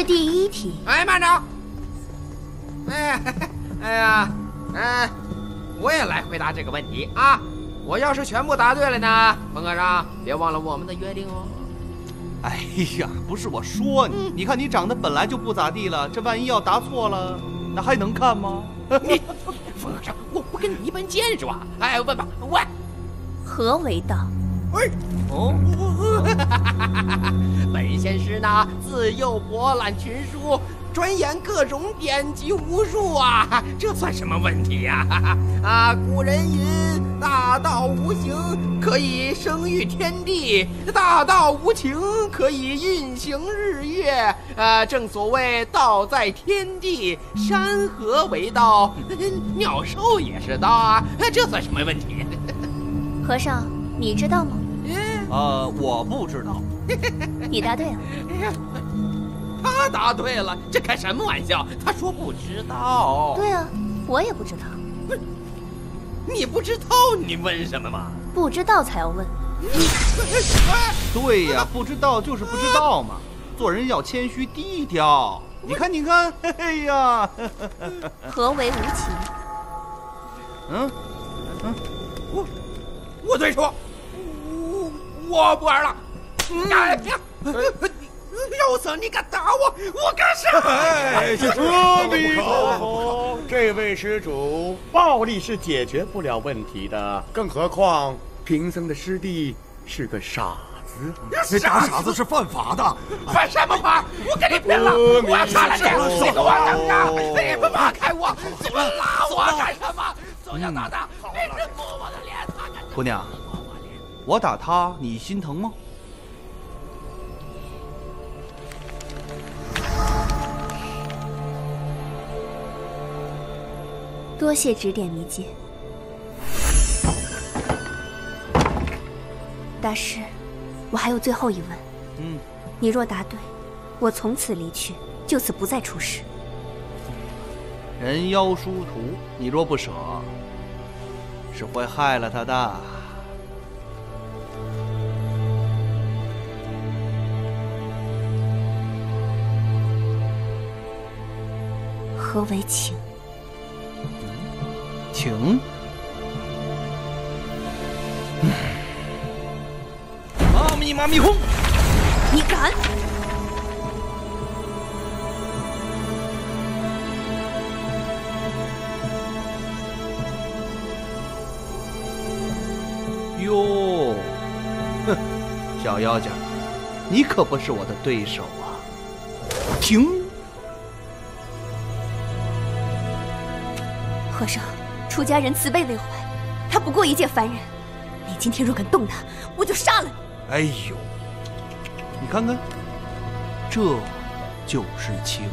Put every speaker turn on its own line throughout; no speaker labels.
是第一题。
哎，慢着！我也来回答这个问题啊！我要是全部答对了呢，冯和尚别忘了我们的约定哦。
哎呀，不是我说你，你看你长得本来就不咋地了，这万一要答错了，那还能看吗？
你，冯和尚，我不跟你一般见识吧？哎，问吧，问。
何为道？
哎，
哦，
本仙师呢，自幼博览群书，专研各种典籍无数啊，这算什么问题呀？古人云：大道无形，可以生育天地；大道无情，可以运行日月。正所谓道在天地，山河为道，鸟兽也是道啊，这算什么问题？
和尚，你知道吗？
我不知道。
你答对了。
他答对了，这开什么玩笑？他说不知道。
对啊，我也不知道。
不是，你不知道，你问什么嘛？
不知道才要问。
对呀，不知道就是不知道嘛。做人要谦虚低调。你看，你看，哎呀，
何为无情？
我对说，我不玩了。哎呀！肉色，你敢打我？我干啥？
哎，阿弥陀佛，这位施主，暴力是解决不了问题的，更何况贫僧的师弟是个傻子。
你打傻子是犯法的。
犯什么法？我跟你拼了！我要杀了你！你给我等着！你们放开我！你们拉我干什么？走家大大，你真摸我的脸！
姑娘，我打他，你心疼吗？
多谢指点迷津，大师，我还有最后一问。你若答对，我从此离去，就此不再出世。
人妖殊途，你若不舍，是会害了他的。
何为情？
情？阿弥妈咪哄！
你敢？
哟，哼，小妖精，你可不是我的对手啊！停！
和尚，出家人慈悲为怀，他不过一介凡人。你今天若敢动他，我就杀了你！
哎呦，你看看，这就是情。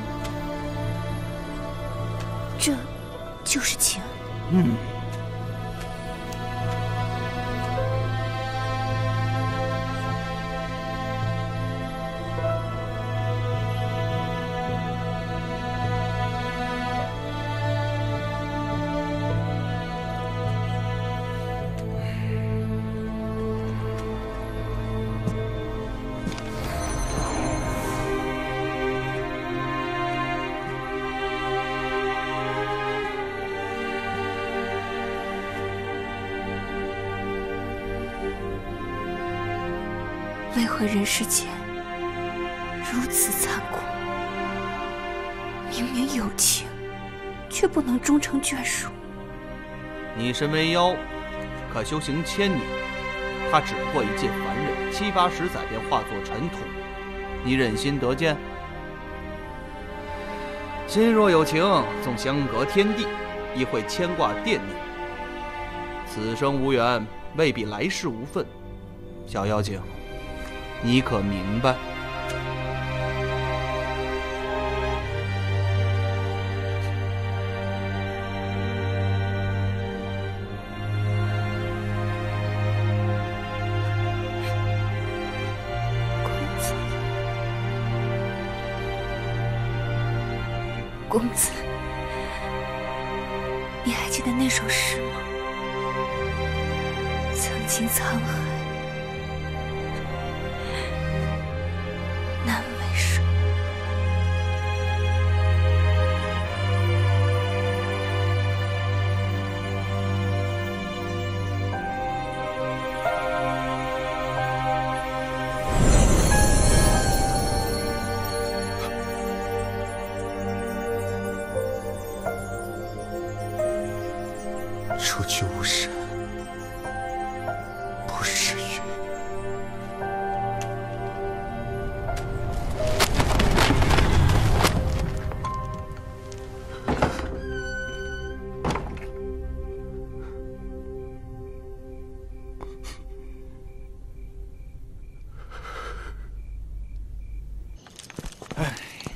这就是情。为何人世间如此残酷？明明有情，却不能终成眷属。
你身为妖，可修行1000年，他只不过一介凡人，7、8十载便化作尘土，你忍心得见？心若有情，纵相隔天地，亦会牵挂惦念。此生无缘，未必来世无分。小妖精，你可明白？
公子，你还记得那首诗吗？曾经沧海难为水，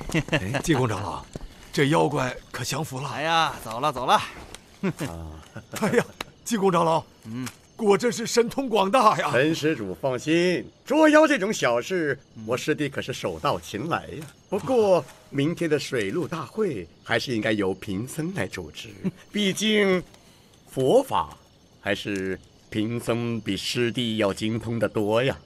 济公长老，这妖怪可降服了。
哎呀，走了走了。
哎呀，济公长老，果真是神通广大呀！
陈施主放心，捉妖这种小事，我师弟可是手到擒来呀。不过明天的水陆大会还是应该由贫僧来主持，毕竟佛法还是贫僧比师弟要精通的多呀。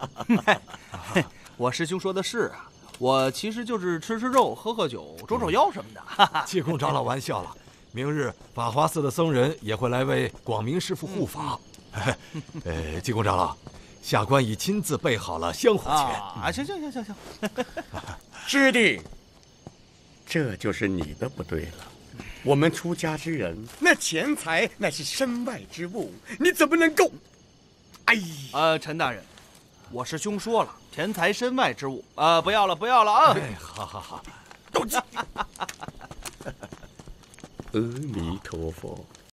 我师兄说的是啊，我其实就是吃肉、喝酒、捉妖什么的。
济公长老玩笑了，明日法华寺的僧人也会来为广明师傅护法。济公长老，下官已亲自备好了香火钱。
行。
师弟，这就是你的不对了。我们出家之人，那钱财乃是身外之物，你怎么能够？哎，
陈大人，我师兄说了，钱财身外之物，不要了啊！
好，
都起。阿弥陀佛。